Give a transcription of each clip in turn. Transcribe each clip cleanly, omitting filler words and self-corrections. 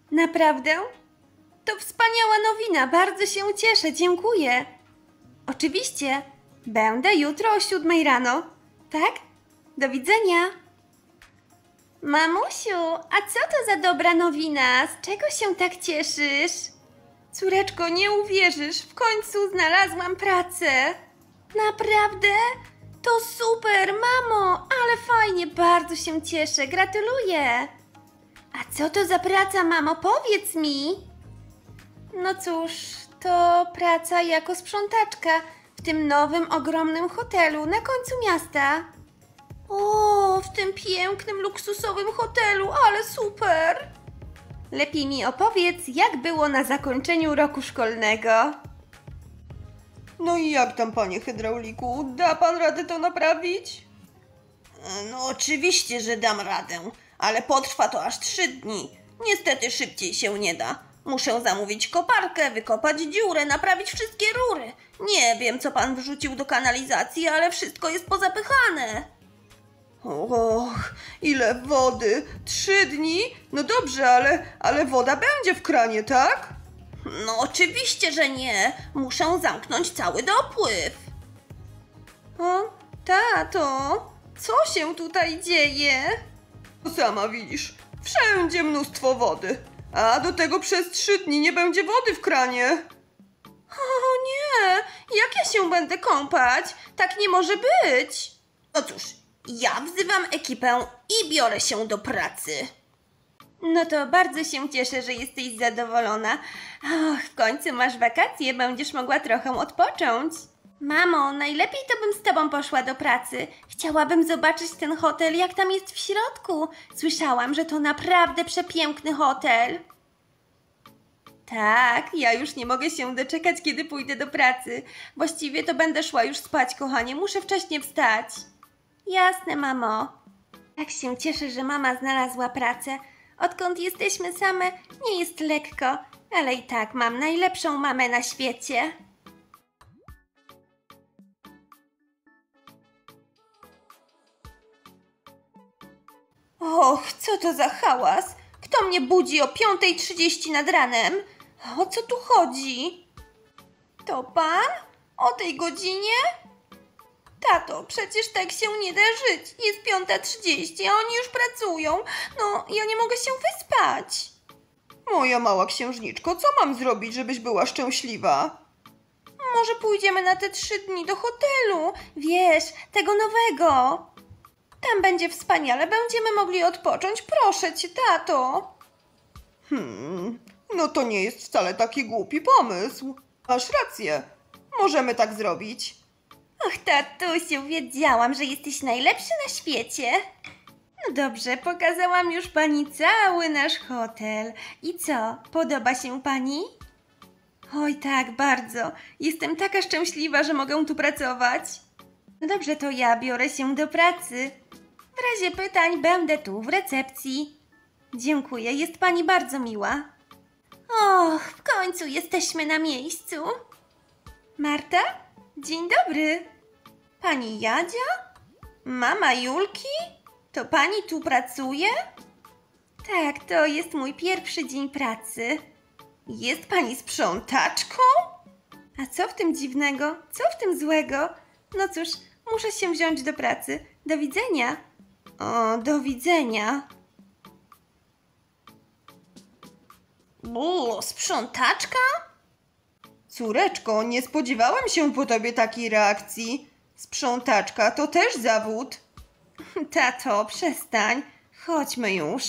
Naprawdę? To wspaniała nowina, bardzo się cieszę, dziękuję. Oczywiście, będę jutro o 7 rano. Tak? Do widzenia. Mamusiu, a co to za dobra nowina? Z czego się tak cieszysz? Córeczko, nie uwierzysz, w końcu znalazłam pracę. Naprawdę? To super, mamo, ale fajnie, bardzo się cieszę, gratuluję. A co to za praca, mamo, powiedz mi? No cóż, to praca jako sprzątaczka w tym nowym, ogromnym hotelu na końcu miasta. O, w tym pięknym, luksusowym hotelu, ale super! Lepiej mi opowiedz, jak było na zakończeniu roku szkolnego. No i jak tam, panie hydrauliku? Da pan radę to naprawić? No oczywiście, że dam radę, ale potrwa to aż 3 dni. Niestety szybciej się nie da. Muszę zamówić koparkę, wykopać dziurę, naprawić wszystkie rury. Nie wiem, co pan wrzucił do kanalizacji, ale wszystko jest pozapychane. Och, ile wody! 3 dni? No dobrze, ale woda będzie w kranie, tak? No oczywiście, że nie. Muszę zamknąć cały dopływ. O, tato, co się tutaj dzieje? Sama widzisz, wszędzie mnóstwo wody. A do tego przez 3 dni nie będzie wody w kranie. O nie, jak ja się będę kąpać? Tak nie może być. No cóż, ja wzywam ekipę i biorę się do pracy. No to bardzo się cieszę, że jesteś zadowolona. Och, w końcu masz wakacje, będziesz mogła trochę odpocząć. Mamo, najlepiej to bym z tobą poszła do pracy. Chciałabym zobaczyć ten hotel, jak tam jest w środku. Słyszałam, że to naprawdę przepiękny hotel. Tak, ja już nie mogę się doczekać, kiedy pójdę do pracy. Właściwie to będę szła już spać, kochanie. Muszę wcześnie wstać. Jasne, mamo. Tak się cieszę, że mama znalazła pracę. Odkąd jesteśmy same, nie jest lekko, ale i tak mam najlepszą mamę na świecie. Och, co to za hałas? Kto mnie budzi o 5:30 nad ranem? O co tu chodzi? To pan? O tej godzinie? Tato, przecież tak się nie da żyć. Jest 5:30, a oni już pracują. No, ja nie mogę się wyspać. Moja mała księżniczko, co mam zrobić, żebyś była szczęśliwa? Może pójdziemy na te 3 dni do hotelu? Wiesz, tego nowego. Tam będzie wspaniale, będziemy mogli odpocząć. Proszę cię, tato. No to nie jest wcale taki głupi pomysł. Masz rację. Możemy tak zrobić. Och, tatusiu, wiedziałam, że jesteś najlepszy na świecie. No dobrze, pokazałam już pani cały nasz hotel. I co, podoba się pani? Oj tak, bardzo. Jestem taka szczęśliwa, że mogę tu pracować. No dobrze, to ja biorę się do pracy. W razie pytań będę tu w recepcji. Dziękuję, jest pani bardzo miła. Och, w końcu jesteśmy na miejscu. Marta? Dzień dobry. Pani Jadzia? Mama Julki? To pani tu pracuje? Tak, to jest mój pierwszy dzień pracy. Jest pani sprzątaczką? A co w tym dziwnego? Co w tym złego? No cóż, muszę się wziąć do pracy. Do widzenia. O, do widzenia. Sprzątaczka? Córeczko, nie spodziewałem się po tobie takiej reakcji. Sprzątaczka to też zawód. Tato, przestań. Chodźmy już.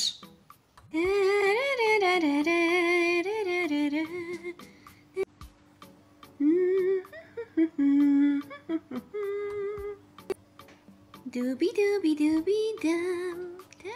Dubi dubi dubi dum.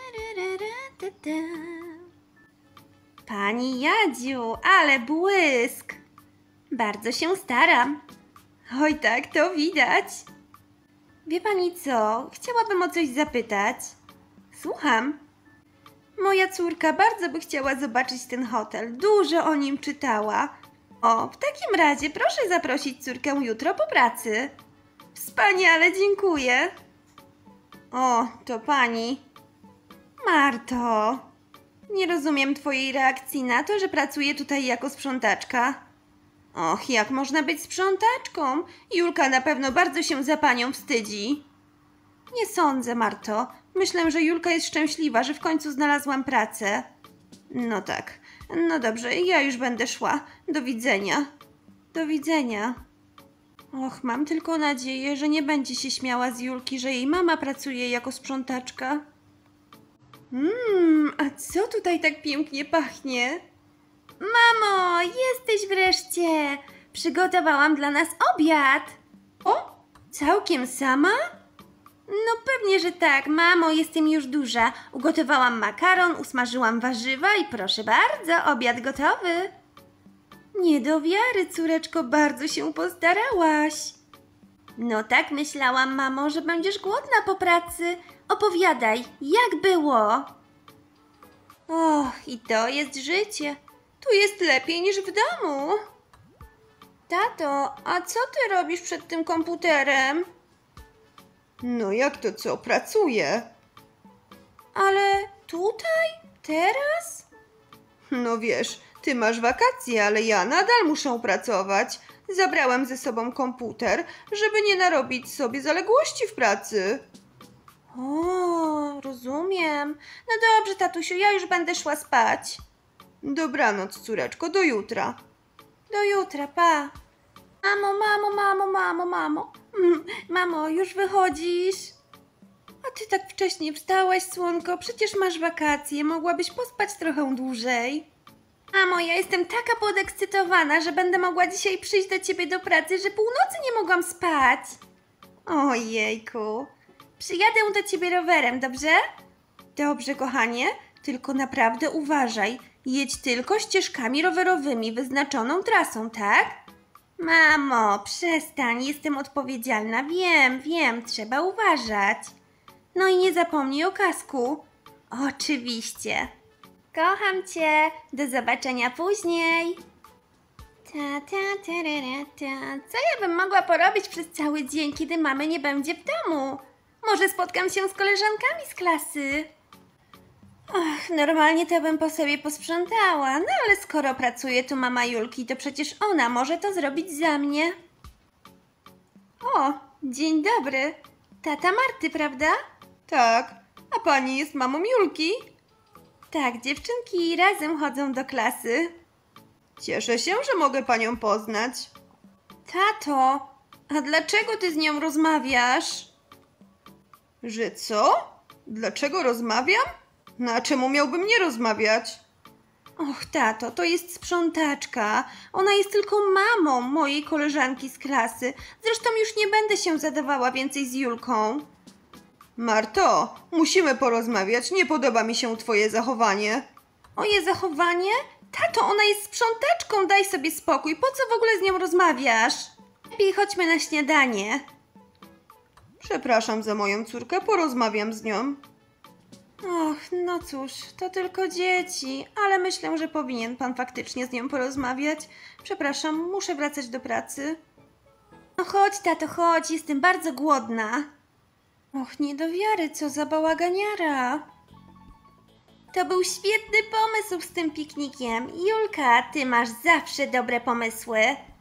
Pani Jadziu, ale błysk. Bardzo się staram. Oj tak, to widać. Wie pani co? Chciałabym o coś zapytać. Słucham. Moja córka bardzo by chciała zobaczyć ten hotel. Dużo o nim czytała. O, w takim razie proszę zaprosić córkę jutro po pracy. Wspaniale, dziękuję. O, to pani. Marto. Nie rozumiem twojej reakcji na to, że pracuję tutaj jako sprzątaczka. Och, jak można być sprzątaczką? Julka na pewno bardzo się za panią wstydzi. Nie sądzę, Marto. Myślę, że Julka jest szczęśliwa, że w końcu znalazłam pracę. No tak. No dobrze, ja już będę szła. Do widzenia. Do widzenia. Och, mam tylko nadzieję, że nie będzie się śmiała z Julki, że jej mama pracuje jako sprzątaczka. A co tutaj tak pięknie pachnie? Mamo, jesteś wreszcie! Przygotowałam dla nas obiad. O, całkiem sama? No pewnie, że tak. Mamo, jestem już duża. Ugotowałam makaron, usmażyłam warzywa i proszę bardzo, obiad gotowy. Nie do wiary, córeczko, bardzo się postarałaś. No tak myślałam, mamo, że będziesz głodna po pracy. Opowiadaj, jak było? Och, i to jest życie. Tu jest lepiej niż w domu. Tato, a co ty robisz przed tym komputerem? No jak to co? Pracuję. Ale tutaj? Teraz? No wiesz, ty masz wakacje, ale ja nadal muszę pracować. Zabrałem ze sobą komputer, żeby nie narobić sobie zaległości w pracy. O, rozumiem. No dobrze, tatusiu, ja już będę szła spać. Dobranoc, córeczko, do jutra. Do jutra, pa. Mamo. Mamo, już wychodzisz? A ty tak wcześnie wstałaś, słonko? Przecież masz wakacje, mogłabyś pospać trochę dłużej. Mamo, ja jestem taka podekscytowana, że będę mogła dzisiaj przyjść do ciebie do pracy, że północy nie mogłam spać. Ojejku. Przyjadę do ciebie rowerem, dobrze? Dobrze, kochanie, tylko naprawdę uważaj. Jedź tylko ścieżkami rowerowymi, wyznaczoną trasą, tak? Mamo, przestań, jestem odpowiedzialna. Wiem, trzeba uważać. No i nie zapomnij o kasku. Oczywiście. Kocham cię. Do zobaczenia później. Co ja bym mogła porobić przez cały dzień, kiedy mamy nie będzie w domu? Może spotkam się z koleżankami z klasy. Ach, normalnie to bym po sobie posprzątała, no ale skoro pracuje tu mama Julki, to przecież ona może to zrobić za mnie. O, dzień dobry. Tata Marty, prawda? Tak, a pani jest mamą Julki? Tak, dziewczynki razem chodzą do klasy. Cieszę się, że mogę panią poznać. Tato, a dlaczego ty z nią rozmawiasz? Że co? Dlaczego rozmawiam? No a czemu miałbym nie rozmawiać? Och, tato, to jest sprzątaczka. Ona jest tylko mamą mojej koleżanki z klasy. Zresztą już nie będę się zadawała więcej z Julką. Marto, musimy porozmawiać. Nie podoba mi się twoje zachowanie. Moje zachowanie? Tato, ona jest sprzątaczką, daj sobie spokój. Po co w ogóle z nią rozmawiasz? Lepiej chodźmy na śniadanie. Przepraszam za moją córkę, porozmawiam z nią. Och, no cóż, to tylko dzieci, ale myślę, że powinien pan faktycznie z nią porozmawiać. Przepraszam, muszę wracać do pracy. No chodź, tato, chodź, jestem bardzo głodna. Och, nie do wiary, co za bałaganiara. To był świetny pomysł z tym piknikiem. Julka, ty masz zawsze dobre pomysły.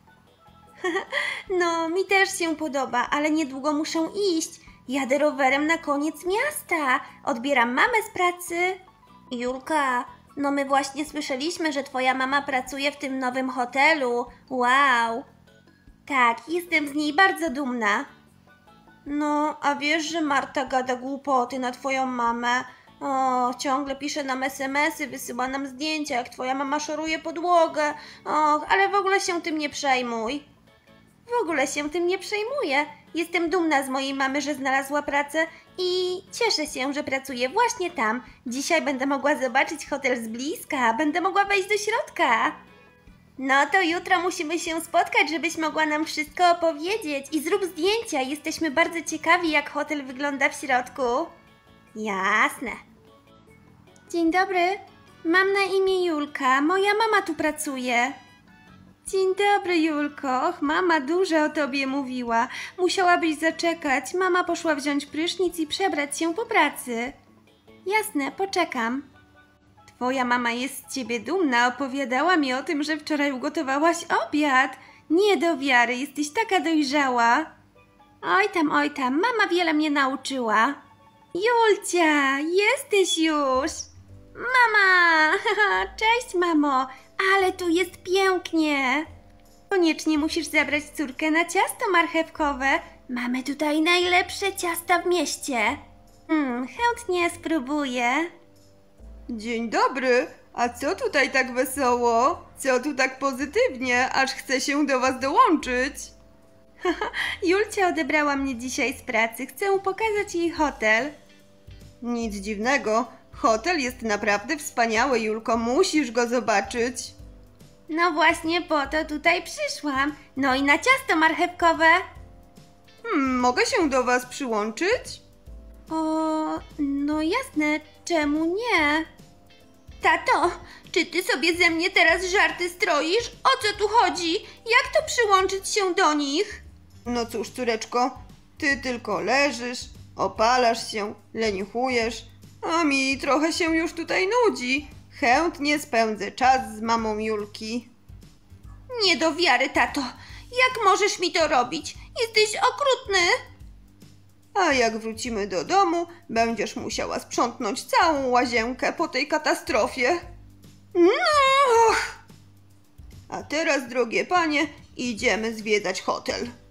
No, mi też się podoba, ale niedługo muszę iść. Jadę rowerem na koniec miasta. Odbieram mamę z pracy. Julka, no my właśnie słyszeliśmy, że twoja mama pracuje w tym nowym hotelu. Wow. Tak, jestem z niej bardzo dumna. No, a wiesz, że Marta gada głupoty na twoją mamę? O, ciągle pisze nam SMS-y, wysyła nam zdjęcia, jak twoja mama szoruje podłogę. Och, ale w ogóle się tym nie przejmuj. W ogóle się tym nie przejmuję. Jestem dumna z mojej mamy, że znalazła pracę i cieszę się, że pracuje właśnie tam. Dzisiaj będę mogła zobaczyć hotel z bliska, będę mogła wejść do środka. No to jutro musimy się spotkać, żebyś mogła nam wszystko opowiedzieć i zrób zdjęcia. Jesteśmy bardzo ciekawi, jak hotel wygląda w środku. Jasne. Dzień dobry. Mam na imię Julka. Moja mama tu pracuje. Dzień dobry, Julko. Och, mama dużo o tobie mówiła. Musiałabyś zaczekać. Mama poszła wziąć prysznic i przebrać się po pracy. Jasne, poczekam. Twoja mama jest z ciebie dumna. Opowiadała mi o tym, że wczoraj ugotowałaś obiad. Nie do wiary, jesteś taka dojrzała. Oj tam, mama wiele mnie nauczyła. Julcia, jesteś już. Mama, cześć mamo, ale tu jest pięknie. Koniecznie musisz zabrać córkę na ciasto marchewkowe. Mamy tutaj najlepsze ciasta w mieście. Chętnie spróbuję. Dzień dobry, a co tutaj tak wesoło? Co tu tak pozytywnie, aż chcę się do was dołączyć? Julcia odebrała mnie dzisiaj z pracy. Chcę pokazać jej hotel. Nic dziwnego, hotel jest naprawdę wspaniały, Julko, musisz go zobaczyć. No właśnie po to tutaj przyszłam. No i na ciasto marchewkowe. Mogę się do was przyłączyć? No jasne, czemu nie? Tato, czy ty sobie ze mnie teraz żarty stroisz? O co tu chodzi? Jak to przyłączyć się do nich? No cóż, córeczko, ty tylko leżysz, opalasz się, leniuchujesz, a mi trochę się już tutaj nudzi. Chętnie spędzę czas z mamą Julki. Nie do wiary, tato. Jak możesz mi to robić? Jesteś okrutny. A jak wrócimy do domu, będziesz musiała sprzątnąć całą łazienkę po tej katastrofie. No! A teraz, drogie panie, idziemy zwiedzać hotel.